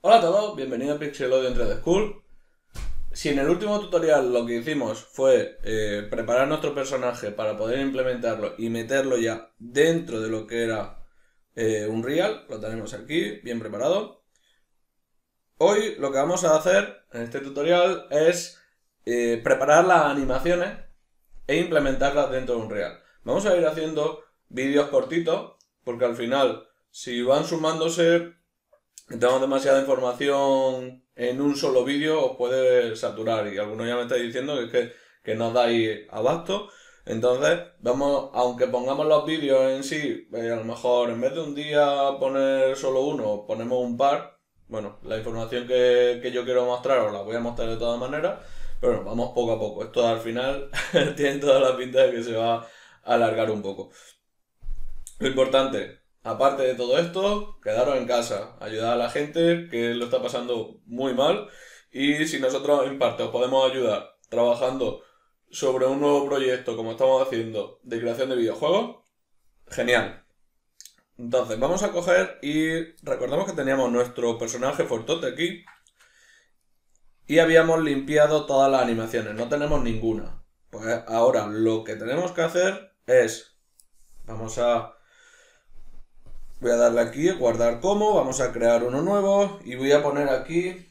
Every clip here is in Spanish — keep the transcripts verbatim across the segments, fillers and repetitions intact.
Hola a todos, bienvenidos a Pixelodio en tres D School. Si en el último tutorial lo que hicimos fue eh, preparar nuestro personaje para poder implementarlo y meterlo ya dentro de lo que era eh, Unreal, lo tenemos aquí bien preparado. Hoy lo que vamos a hacer en este tutorial es eh, preparar las animaciones e implementarlas dentro de Unreal. Vamos a ir haciendo vídeos cortitos porque al final, si van sumándose, tenemos demasiada información en un solo vídeo, os puede saturar y algunos ya me estáis diciendo que, que, que no dais abasto. Entonces, vamos, aunque pongamos los vídeos en sí, eh, a lo mejor en vez de un día poner solo uno, ponemos un par. Bueno, la información que, que yo quiero mostrar os la voy a mostrar de todas maneras, pero bueno, vamos poco a poco. Esto al final tiene toda la pinta de que se va a alargar un poco. Lo importante, aparte de todo esto, quedaros en casa, ayudar a la gente que lo está pasando muy mal, y si nosotros en parte os podemos ayudar trabajando sobre un nuevo proyecto como estamos haciendo de creación de videojuegos, genial. Entonces vamos a coger y recordamos que teníamos nuestro personaje Fortote aquí y habíamos limpiado todas las animaciones, no tenemos ninguna. Pues ahora lo que tenemos que hacer es, vamos a... Voy a darle aquí, guardar como, vamos a crear uno nuevo y voy a poner aquí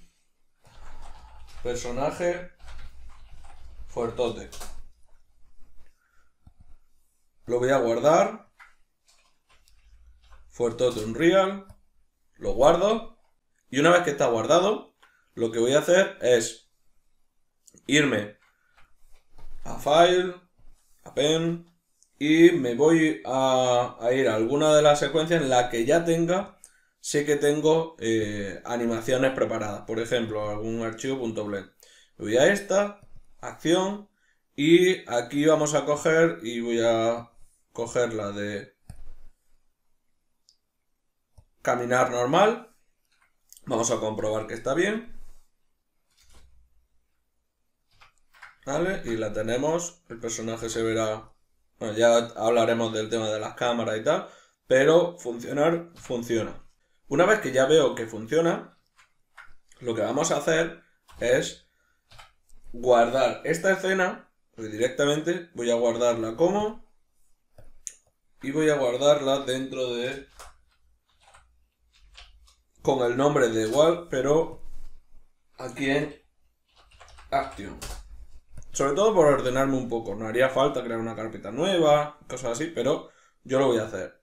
personaje Fortote. Lo voy a guardar, Fortote Unreal, lo guardo y una vez que está guardado, lo que voy a hacer es irme a File, a Pen, y me voy a, a ir a alguna de las secuencias en la que ya tenga, sé que tengo eh, animaciones preparadas. Por ejemplo, algún archivo .blend. Voy a esta, acción, y aquí vamos a coger y voy a coger la de caminar normal. Vamos a comprobar que está bien. ¿Vale? Y la tenemos, el personaje se verá... Bueno, ya hablaremos del tema de las cámaras y tal, pero funcionar, funciona. Una vez que ya veo que funciona, lo que vamos a hacer es guardar esta escena, pues directamente voy a guardarla como, y voy a guardarla dentro de, con el nombre de igual, pero aquí en Action. Sobre todo por ordenarme un poco. No haría falta crear una carpeta nueva, cosas así, pero yo lo voy a hacer.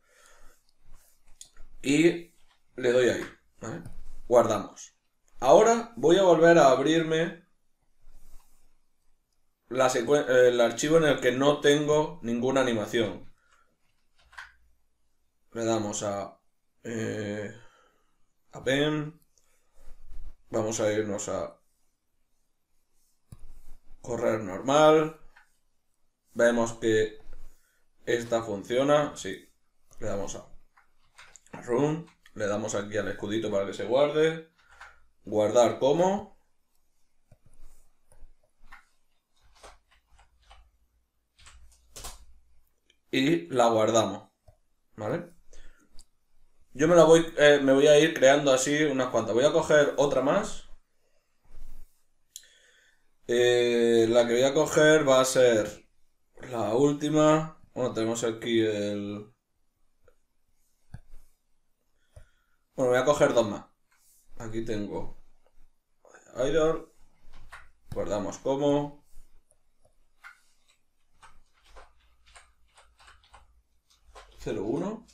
Y le doy ahí, ¿vale? Guardamos. Ahora voy a volver a abrirme la el archivo en el que no tengo ninguna animación. Le damos a, eh, a Pen. Vamos a irnos a correr normal. Vemos que esta funciona. Sí. Le damos a Run. Le damos aquí al escudito para que se guarde. Guardar como. Y la guardamos. ¿Vale? Yo me la voy, eh, me voy a ir creando así unas cuantas. Voy a coger otra más. Eh, la que voy a coger va a ser la última. Bueno, tenemos aquí el... Bueno, voy a coger dos más. Aquí tengo Idol. Guardamos como. cero uno.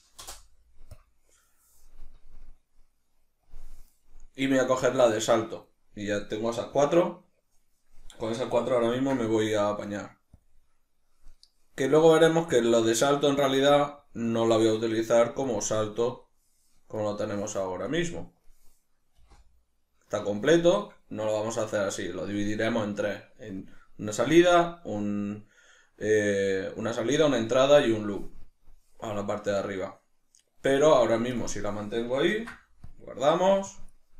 Y me voy a coger la de salto. Y ya tengo esas cuatro. Con esas cuatro ahora mismo me voy a apañar. Que luego veremos que lo de salto en realidad no la voy a utilizar como salto como lo tenemos ahora mismo. Está completo, no lo vamos a hacer así, lo dividiremos en tres. En una salida, un, eh, una salida, una entrada y un loop a la parte de arriba. Pero ahora mismo si la mantengo ahí, guardamos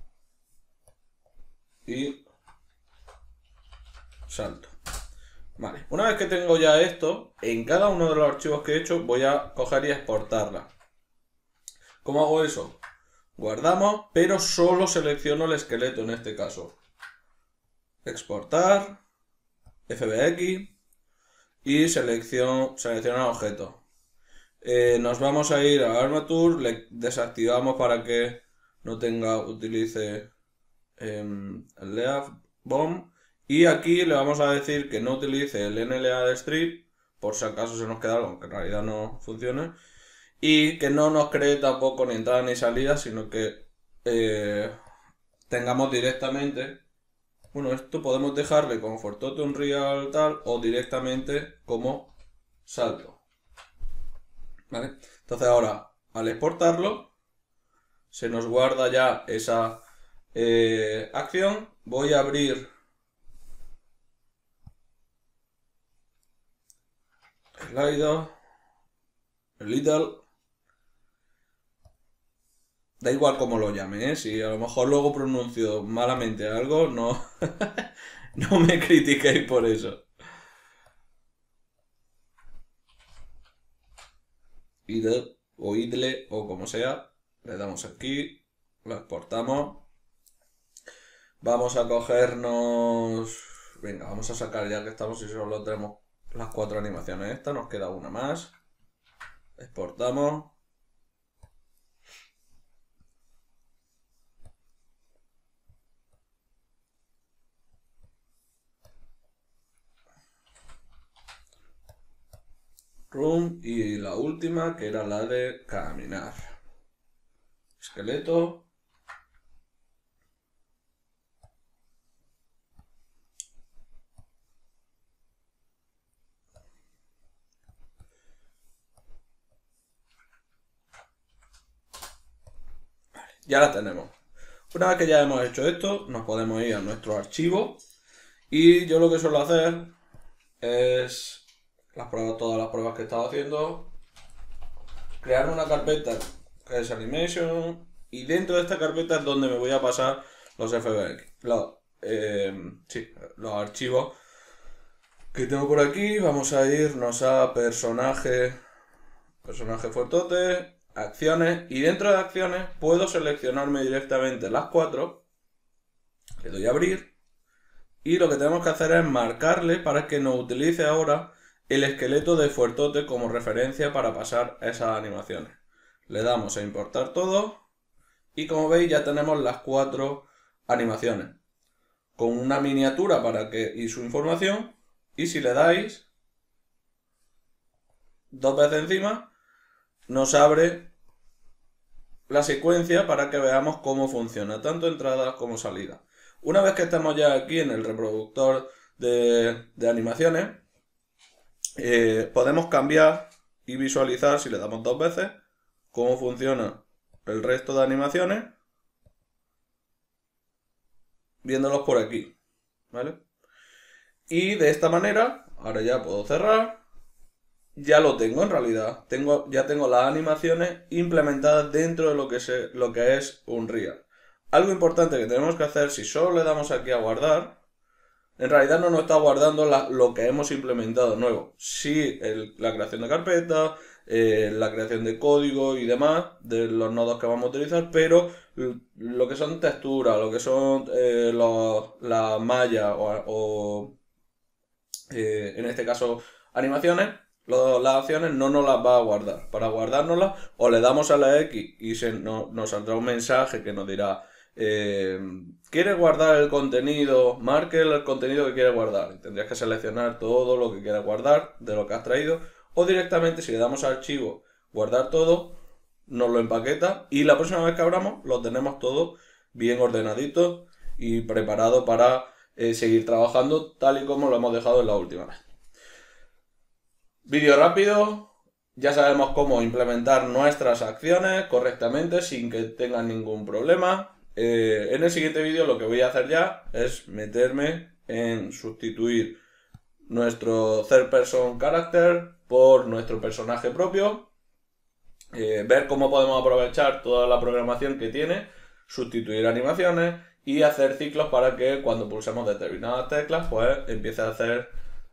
y salto. Vale, una vez que tengo ya esto, en cada uno de los archivos que he hecho voy a coger y exportarla. ¿Cómo hago eso? guardamos, pero solo selecciono el esqueleto en este caso. Exportar, F B X y selección, seleccionar objeto. Eh, nos vamos a ir a Armature, le desactivamos para que no tenga, utilice eh, el Leaf Bomb. Y aquí le vamos a decir que no utilice el N L A de Strip, por si acaso se nos queda algo, aunque en realidad no funcione. Y que no nos cree tampoco ni entrada ni salida, sino que eh, tengamos directamente... Bueno, esto podemos dejarle como Fortote Unreal tal o directamente como salto. ¿Vale? Entonces ahora, al exportarlo, se nos guarda ya esa eh, acción. Voy a abrir Slider, Little. Da igual cómo lo llame, ¿eh? Si a lo mejor luego pronuncio malamente algo, no, no me critiquéis por eso. Idle o idle o como sea, le damos aquí, lo exportamos. Vamos a cogernos... Venga, vamos a sacar ya que estamos y solo tenemos las cuatro animaciones estas, nos queda una más. Exportamos. Room y la última que era la de caminar. Esqueleto. Ya la tenemos. Una vez que ya hemos hecho esto, nos podemos ir a nuestro archivo. Y yo lo que suelo hacer es las pruebas, todas las pruebas que he estado haciendo. Crear una carpeta que es Animation. Y dentro de esta carpeta es donde me voy a pasar los F B X. Los, eh, sí, los archivos que tengo por aquí. Vamos a irnos a personaje. Personaje Fortote. Acciones, y dentro de acciones puedo seleccionarme directamente las cuatro, le doy a abrir y lo que tenemos que hacer es marcarle para que nos utilice ahora el esqueleto de Fortote como referencia para pasar esas animaciones. Le damos a importar todo y como veis ya tenemos las cuatro animaciones con una miniatura para que y su información, y si le dais dos veces encima nos abre la secuencia para que veamos cómo funciona, tanto entradas como salidas. Una vez que estamos ya aquí en el reproductor de, de animaciones, eh, podemos cambiar y visualizar, si le damos dos veces, cómo funciona el resto de animaciones, viéndolos por aquí, ¿vale? Y de esta manera, ahora ya puedo cerrar. Ya lo tengo en realidad, tengo, ya tengo las animaciones implementadas dentro de lo que, se, lo que es Unreal. Algo importante que tenemos que hacer, si solo le damos aquí a guardar, en realidad no nos está guardando la, lo que hemos implementado nuevo. Sí, el, la creación de carpeta, eh, la creación de código y demás, de los nodos que vamos a utilizar, pero lo que son texturas, lo que son eh, los, la malla o, o eh, en este caso animaciones, las acciones no nos las va a guardar. Para guardárnoslas o le damos a la X y se, no, nos saldrá un mensaje que nos dirá eh, ¿quieres guardar el contenido? Marque el contenido que quieres guardar. Tendrías que seleccionar todo lo que quieras guardar de lo que has traído, o directamente si le damos a archivo guardar todo, nos lo empaqueta y la próxima vez que abramos lo tenemos todo bien ordenadito y preparado para eh, seguir trabajando tal y como lo hemos dejado en la última vez. Vídeo rápido, ya sabemos cómo implementar nuestras acciones correctamente sin que tengan ningún problema. Eh, en el siguiente vídeo lo que voy a hacer ya es meterme en sustituir nuestro third person character por nuestro personaje propio, eh, ver cómo podemos aprovechar toda la programación que tiene, sustituir animaciones y hacer ciclos para que cuando pulsemos determinadas teclas pues empiece a hacer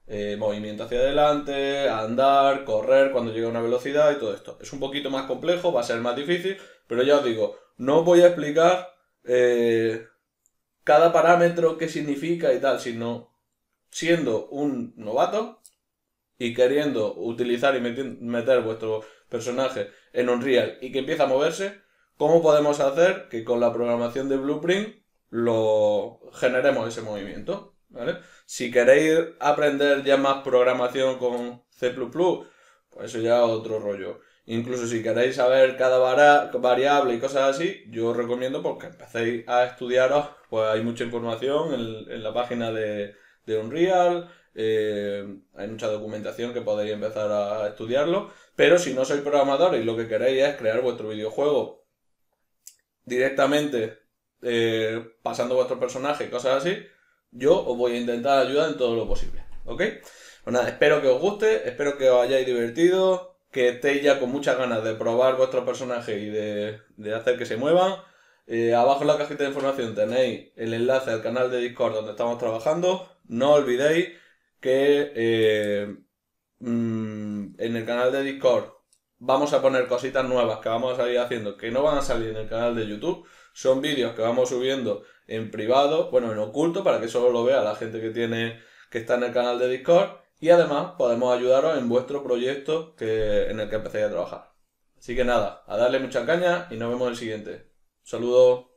eh, movimiento hacia adelante, andar, correr cuando llega a una velocidad y todo esto. Es un poquito más complejo, va a ser más difícil, pero ya os digo, no os voy a explicar eh, cada parámetro qué significa y tal, sino siendo un novato y queriendo utilizar y meter vuestro personaje en Unreal y que empieza a moverse, ¿cómo podemos hacer que con la programación de Blueprint lo generemos ese movimiento? ¿Vale? Si queréis aprender ya más programación con C plus plus, pues eso ya es otro rollo. Incluso si queréis saber cada variable y cosas así, yo os recomiendo porque empecéis a estudiaros, pues hay mucha información en, en la página de, de Unreal, eh, hay mucha documentación que podéis empezar a estudiarlo, pero si no sois programadores y lo que queréis es crear vuestro videojuego directamente eh, pasando vuestro personaje y cosas así, yo os voy a intentar ayudar en todo lo posible, ¿ok? Pues nada, espero que os guste, espero que os hayáis divertido, que estéis ya con muchas ganas de probar vuestros personajes y de, de hacer que se muevan. Eh, abajo en la cajita de información tenéis el enlace al canal de Discord donde estamos trabajando. No olvidéis que eh, mmm, en el canal de Discord vamos a poner cositas nuevas que vamos a ir haciendo que no van a salir en el canal de YouTube. Son vídeos que vamos subiendo en privado, bueno, en oculto, para que solo lo vea la gente que tiene, que está en el canal de Discord. Y además podemos ayudaros en vuestro proyecto que, en el que empecéis a trabajar. Así que nada, a darle mucha caña y nos vemos en el siguiente. Saludos.